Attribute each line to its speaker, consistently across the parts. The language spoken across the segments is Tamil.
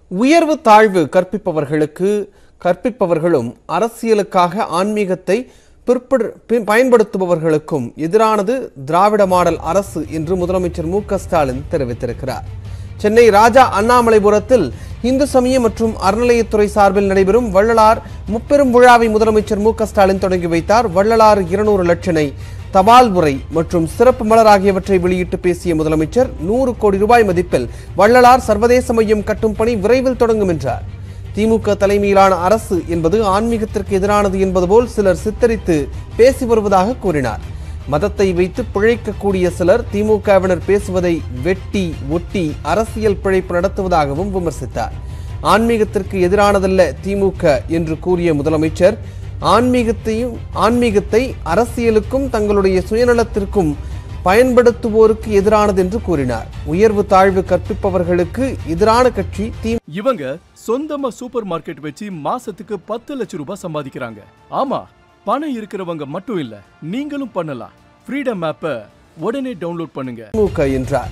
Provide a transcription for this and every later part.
Speaker 1: உயர்வு தாழ்வு கற்பிப்பவர்களும் அரசியலுக்காக ஆன்மீகத்தை பயன்படுத்துபவர்களுக்கும் எதிரானது திராவிட மாடல் அரசு என்று முதலமைச்சர் மு.க. ஸ்டாலின் தெரிவித்திருக்கிறார். சென்னை ராஜா அண்ணாமலைபுரத்தில் இந்து சமய மற்றும் அறநிலையத்துறை சார்பில் நடைபெறும் வள்ளலார் முப்பெரும் விழாவை முதலமைச்சர் மு.க. ஸ்டாலின் தொடங்கி வைத்தார். வள்ளலார் 200 லட்சணை தபால் உரை மற்றும் சிறப்பு மலர் ஆகியவற்றை வெளியிட்டு பேசிய முதலமைச்சர் 100 கோடி ரூபாய் மதிப்பில் வள்ளலார் சர்வதேச மையம் கட்டும் பணி விரைவில் தொடங்கும் என்றார். திமுக தலைமையிலான அரசு என்பது ஆன்மீகத்திற்கு எதிரானது என்பது போல் சிலர் சித்தரித்து பேசி வருவதாக கூறினார். மதத்தை வைத்து பிழைக்கக்கூடிய சிலர் திமுகவினர் பேசுவதை வெட்டி ஒட்டி அரசியல் பிழைப்பு நடத்துவதாகவும் விமர்சித்தார். ஆன்மீகத்திற்கு எதிரானதல்ல திமுக என்று கூறிய முதலமைச்சர் ஆன்மீகத்தை அரசியலுக்கும் தங்களுடைய சுயநலத்திற்கும் பயன்படுத்துவோருக்கு எதிரானது என்று கூறினார். உயர்வு தாழ்வு கற்பிப்பவர்களுக்கு எதிரான கட்சி
Speaker 2: இவங்க சொந்தமா சூப்பர் மார்க்கெட் வச்சு மாசத்துக்கு 10 லட்சம் ரூபாய் சம்பாதிக்கிறாங்க. ஆமா, பணம் இருக்கிறவங்க மட்டும் இல்ல, நீங்களும் பண்ணலாம். ஃப்ரீடம் ஆப்பை உடனே டவுன்லோட் பண்ணுங்க.
Speaker 1: திமுக என்றார்.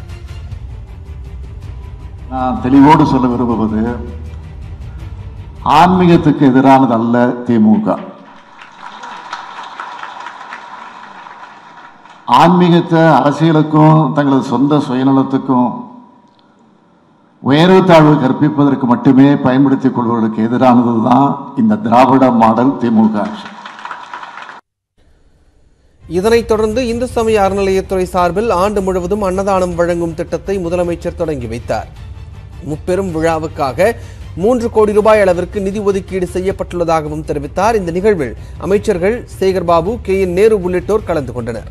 Speaker 3: நான் தெளிவோடு சொல்ல விரும்புவது, ஆன்மீகத்துக்கு எதிரானது அல்ல திமுக. ஆன்மீகத்தை அரசியலுக்கும் தங்களது சொந்த சுயநலத்துக்கும் உயர்வு தாழ்வு கற்பிப்பதற்கு மட்டுமே பயன்படுத்திக் கொள்வதற்கு எதிரானதுதான் இந்த திராவிட மாடல் திமுக ஆட்சி.
Speaker 1: இதனைத் தொடர்ந்து இந்து சமய அறநிலையத்துறை சார்பில் ஆண்டு முழுவதும் அன்னதானம் வழங்கும் திட்டத்தை முதலமைச்சர் தொடங்கி வைத்தார். முப்பெரும் விழாவுக்காக 3 கோடி ரூபாய் அளவிற்கு நிதி ஒதுக்கீடு செய்யப்பட்டுள்ளதாகவும் தெரிவித்தார். இந்த நிகழ்வில் அமைச்சர்கள் சேகர்பாபு, கே.என். நேரு உள்ளிட்டோர் கலந்து கொண்டனர்.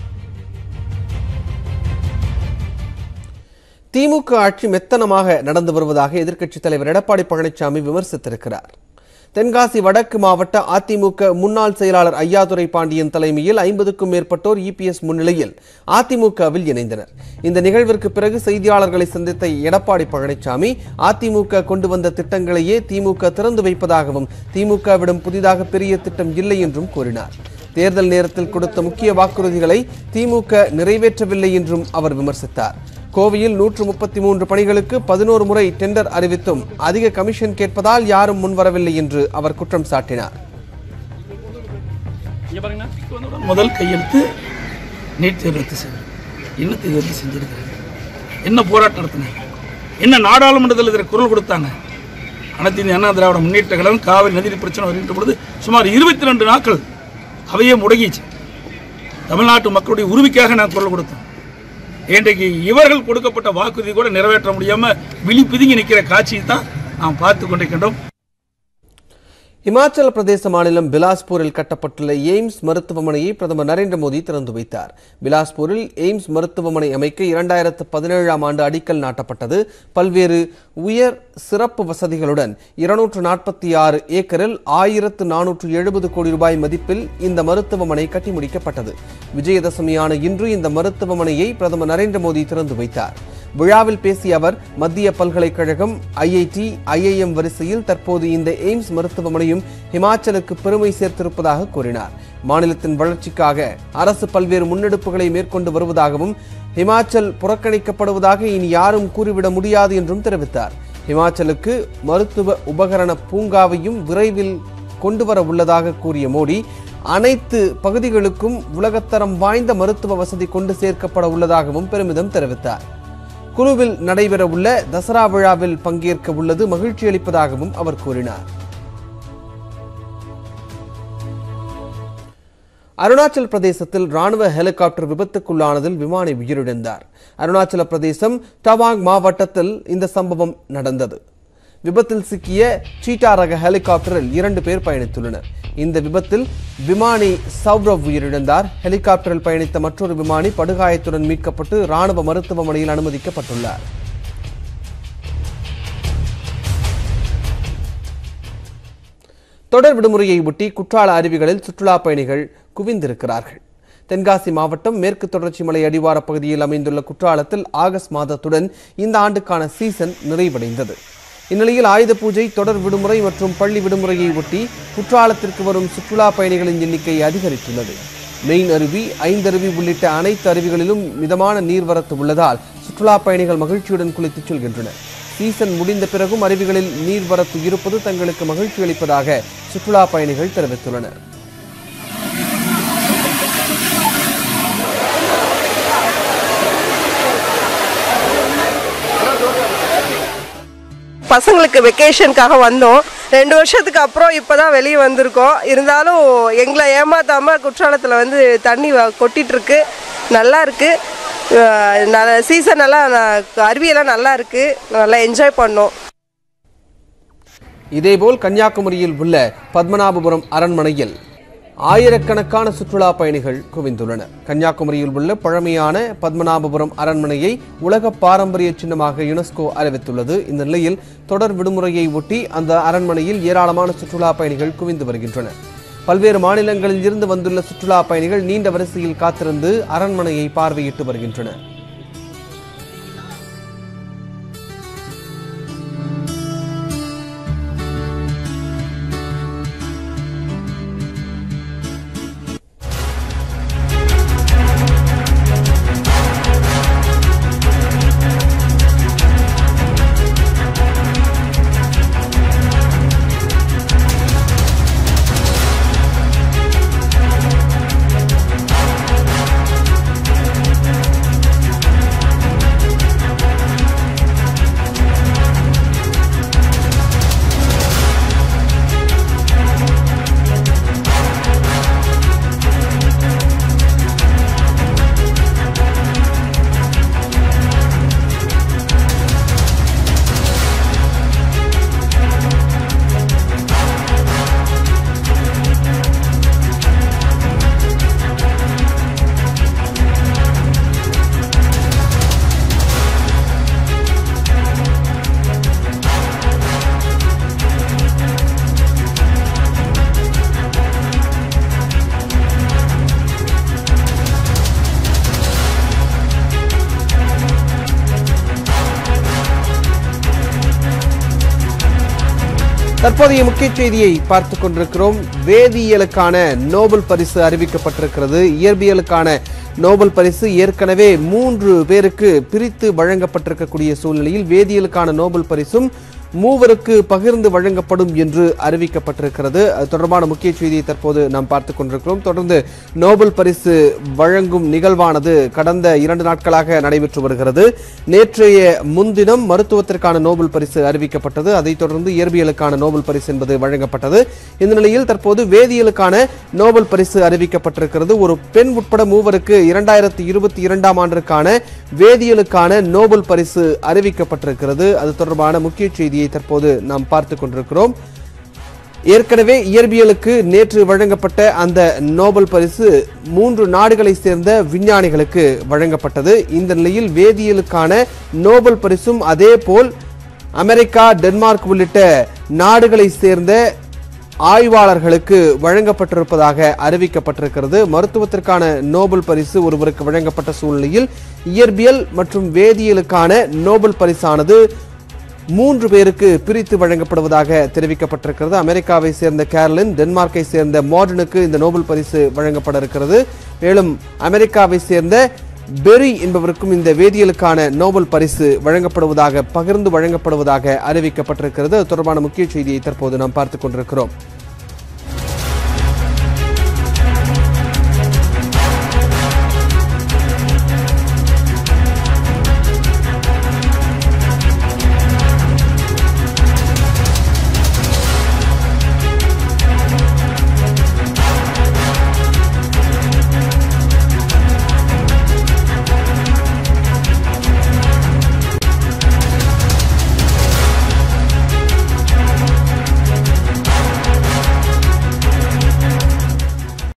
Speaker 1: திமுக ஆட்சி மெத்தனமாக நடந்து வருவதாக எதிர்க்கட்சித் தலைவர் எடப்பாடி பழனிசாமி விமர்சித்திருக்கிறார். தென்காசி வடக்கு மாவட்ட அதிமுக முன்னாள் செயலாளர் ஐயாதுரை பாண்டியன் தலைமையில் 50க்கும் மேற்பட்டோர் இபிஎஸ் முன்னிலையில் அதிமுகவில் இணைந்தனர். இந்த நிகழ்விற்கு பிறகு செய்தியாளர்களை சந்தித்த எடப்பாடி பழனிசாமி அதிமுக கொண்டு வந்த திட்டங்களையே திமுக திறந்து வைப்பதாகவும் திமுகவிடம் புதிதாக பெரிய திட்டம் இல்லை என்றும் கூறினார். தேர்தல் நேரத்தில் கொடுத்த முக்கிய வாக்குறுதிகளை திமுக நிறைவேற்றவில்லை என்றும் அவர் விமர்சித்தார். கோவையில் 133 பணிகளுக்கு 11 முறை டெண்டர் அறிவித்தும் அதிக கமிஷன் கேட்பதால் யாரும் முன்வரவில்லை என்று அவர் குற்றம் சாட்டினார்.
Speaker 4: முதல் கையெழுத்து நீட் தேர்வு ரத்து செஞ்சிருக்காங்க. என்ன போராட்டம் நடத்தினாங்க, என்ன நாடாளுமன்றத்தில் இதற்கு குரல் கொடுத்தாங்க. அனைத்து இந்திய அண்ணா திராவிட முன்னேற்ற கழகம் காவிரி நதி பிரச்சனை வருகின்ற பொழுது சுமார் 22 நாட்கள் அவையே முடங்கிச்சு. தமிழ்நாட்டு மக்களுடைய உரிமைக்காக நான் குரல் கொடுத்தேன். இன்றைக்கு இவர்கள் கொடுக்கப்பட்ட வாக்குறுதி கூட நிறைவேற்ற முடியாம விழி பிதுங்கி நிற்கிற காட்சியை தான் நாம் பார்த்து கொண்டிருக்கின்றோம்.
Speaker 1: இமாச்சல பிரதேச மாநிலம் பிலாஸ்பூரில் கட்டப்பட்டுள்ள எய்ம்ஸ் மருத்துவமனையை பிரதமர் நரேந்திர மோடி திறந்து வைத்தார். பிலாஸ்பூரில் எய்ம்ஸ் மருத்துவமனை அமைக்க 2017ஆம் ஆண்டு அடிக்கல் நாட்டப்பட்டது. பல்வேறு உயர் சிறப்பு வசதிகளுடன் 246 ஏக்கரில் 1470 கோடி ரூபாய் மதிப்பில் இந்த மருத்துவமனை கட்டி முடிக்கப்பட்டது. விஜயதசமியான இன்று இந்த மருத்துவமனையை பிரதமர் நரேந்திர மோடி திறந்து வைத்தார். விழாவில் பேசிய அவர், மத்திய பல்கலைக்கழகம், ஐஐடி, ஐஐஎம் வரிசையில் தற்போது இந்த எய்ம்ஸ் மருத்துவமனையும் ஹிமாச்சலுக்கு பெருமை சேர்த்திருப்பதாக கூறினார். மாநிலத்தின் வளர்ச்சிக்காக அரசு பல்வேறு முன்னெடுப்புகளை மேற்கொண்டு வருவதாகவும் ஹிமாச்சல் புறக்கணிக்கப்படுவதாக இனி யாரும் கூறிவிட முடியாது என்றும் தெரிவித்தார். ஹிமாச்சலுக்கு மருத்துவ உபகரண பூங்காவையும் விரைவில் கொண்டுவர உள்ளதாக கூறிய மோடி, அனைத்து பகுதிகளுக்கும் உலகத்தரம் வாய்ந்த மருத்துவ வசதி கொண்டு சேர்க்கப்பட உள்ளதாகவும் பெருமிதம் தெரிவித்தார். குழுவில் நடைபெற உள்ள தசரா விழாவில் பங்கேற்க உள்ளது மகிழ்ச்சி அளிப்பதாகவும் அவர் கூறினார். அருணாச்சல பிரதேசத்தில் ராணுவ ஹெலிகாப்டர் விபத்துக்குள்ளானதில் விமானி உயிரிழந்தார். அருணாச்சல பிரதேசம் தவாங் மாவட்டத்தில் இந்த சம்பவம் நடந்தது. விபத்தில் சிக்கிய சீட்டா ரக ஹெலிகாப்டரில் 2 பேர் பயணித்துள்ளனர். இந்த விபத்தில் விமானி சௌரவ் உயிரிழந்தார். ஹெலிகாப்டரில் பயணித்த மற்றொரு விமானி படுகாயத்துடன் மீட்கப்பட்டு ராணுவ மருத்துவமனையில் அனுமதிக்கப்பட்டுள்ளார். தொடர் விடுமுறையை ஒட்டி குற்றால அருவிகளில் சுற்றுலா பயணிகள் குவிந்திருக்கிறார்கள். தென்காசி மாவட்டம் மேற்கு தொடர்ச்சி மலை அடிவார பகுதியில் அமைந்துள்ள குற்றாலத்தில் ஆகஸ்ட் மாதத்துடன் இந்த ஆண்டுக்கான சீசன் நிறைவடைந்தது. இந்நிலையில் ஆயுத பூஜை, தொடர் விடுமுறை மற்றும் பள்ளி விடுமுறையை ஒட்டி குற்றாலத்திற்கு வரும் சுற்றுலா பயணிகளின் எண்ணிக்கை அதிகரித்துள்ளது. மெயின் அருவி, ஐந்தருவி உள்ளிட்ட அனைத்து அருவிகளிலும் மிதமான நீர்வரத்து உள்ளதால் சுற்றுலா பயணிகள் மகிழ்ச்சியுடன் குளித்துச் செல்கின்றனர். சீசன் முடிந்த பிறகும் அருவிகளில் நீர்வரத்து இருப்பது தங்களுக்கு மகிழ்ச்சி அளிப்பதாக சுற்றுலா பயணிகள் தெரிவித்துள்ளனர்.
Speaker 5: பசங்களுக்கு வெக்கேஷனுக்காக வந்தோம். 2 வருஷத்துக்கு அப்புறம் இப்போதான் வெளியே வந்திருக்கோம். இருந்தாலும் எங்களை ஏமாத்தாம குற்றாலத்தில் வந்து தண்ணி கொட்டிட்டு இருக்கு. நல்லா இருக்கு. சீசன் எல்லாம் அருவியெல்லாம் நல்லா இருக்கு. நல்லா என்ஜாய் பண்ணோம்.
Speaker 1: இதேபோல் கன்னியாகுமரியில் உள்ள பத்மநாபபுரம் அரண்மனையில் ஆயிரக்கணக்கான சுற்றுலா பயணிகள் குவிந்துள்ளனர். கன்னியாகுமரியில் உள்ள பழமையான பத்மநாபபுரம் அரண்மனையை உலக பாரம்பரிய சின்னமாக யுனெஸ்கோ அறிவித்துள்ளது. இந்த நிலையில் தொடர் விடுமுறையை ஒட்டி அந்த அரண்மனையில் ஏராளமான சுற்றுலா பயணிகள் குவிந்து வருகின்றனர். பல்வேறு மாநிலங்களில் இருந்து வந்துள்ள சுற்றுலா பயணிகள் நீண்ட வரிசையில் காத்திருந்து அரண்மனையை பார்வையிட்டு வருகின்றனர். தற்போதைய முக்கிய செய்தியை பார்த்துக் கொண்டிருக்கிறோம். வேதியியலுக்கான நோபல் பரிசு அறிவிக்கப்பட்டிருக்கிறது. இயற்பியலுக்கான நோபல் பரிசு ஏற்கனவே 3 பேருக்கு பிரித்து வழங்கப்பட்டிருக்கக்கூடிய சூழ்நிலையில் வேதியியலுக்கான நோபல் பரிசும் 3 பகிர்ந்து வழங்கப்படும் என்று அறிவிக்கப்பட்டிருக்கிறது. அது தொடர்பான முக்கிய செய்தியை தற்போது நாம் பார்த்துக் கொண்டிருக்கிறோம். தொடர்ந்து நோபல் பரிசு வழங்கும் நிகழ்வானது கடந்த 2 நாட்களாக நடைபெற்று வருகிறது. நேற்றைய முன்தினம் மருத்துவத்திற்கான நோபல் பரிசு அறிவிக்கப்பட்டது. அதைத் தொடர்ந்து இயற்பியலுக்கான நோபல் பரிசு என்பது வழங்கப்பட்டது. இந்த நிலையில் தற்போது வேதியியலுக்கான நோபல் பரிசு அறிவிக்கப்பட்டிருக்கிறது. ஒரு பெண் உட்பட 3 2022ஆம் ஆண்டிற்கான வேதியியலுக்கான நோபல் பரிசு அறிவிக்கப்பட்டிருக்கிறது. அது தொடர்பான முக்கிய செய்தி தற்போது நாம் பார்த்துக் கொண்டிருக்கிறோம். ஏற்கனவே இயற்பியலுக்கு நேற்று வழங்கப்பட்ட அந்த நோபல் பரிசு 3 நாடுகளை சேர்ந்த விஞ்ஞானிகளுக்கு வழங்கப்பட்டது. இந்த நிலையில் வேதியியலுக்கான நோபல் பரிசும் அதே போல் அமெரிக்கா, டென்மார்க் உள்ளிட்ட நாடுகளை சேர்ந்த ஆய்வாளர்களுக்கு வழங்கப்பட்டிருப்பதாக அறிவிக்கப்பட்டிருக்கிறது. மருத்துவத்திற்கான நோபல் பரிசு ஒருவருக்கு வழங்கப்பட்ட சூழ்நிலையில் இயற்பியல் மற்றும் வேதியியலுக்கான நோபல் பரிசானது 3 பேருக்கு பிரித்து வழங்கப்படுவதாக தெரிவிக்கப்பட்டிருக்கிறது. அமெரிக்காவை சேர்ந்த கேரலின், டென்மார்க்கை சேர்ந்த மார்டனுக்கு இந்த நோபல் பரிசு வழங்கப்பட இருக்கிறது. மேலும் அமெரிக்காவை சேர்ந்த பெரி என்பவருக்கும் இந்த வேதியியலுக்கான நோபல் பரிசு பகிர்ந்து வழங்கப்படுவதாக அறிவிக்கப்பட்டிருக்கிறது. அது தொடர்பான முக்கிய செய்தியை தற்போது நாம் பார்த்துக் கொண்டிருக்கிறோம்.